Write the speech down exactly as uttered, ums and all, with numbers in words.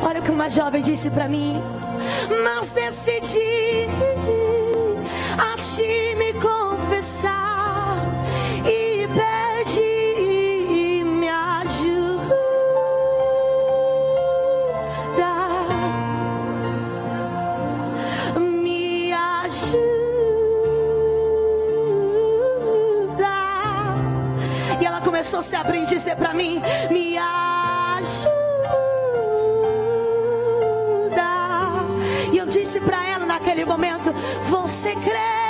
Olha o que uma jovem disse pra mim: mas decidi a ti me confessar e pedir me ajuda, me ajuda. E ela começou a se abrir e dizer pra mim: me ajuda. E eu disse pra ela naquele momento: você crê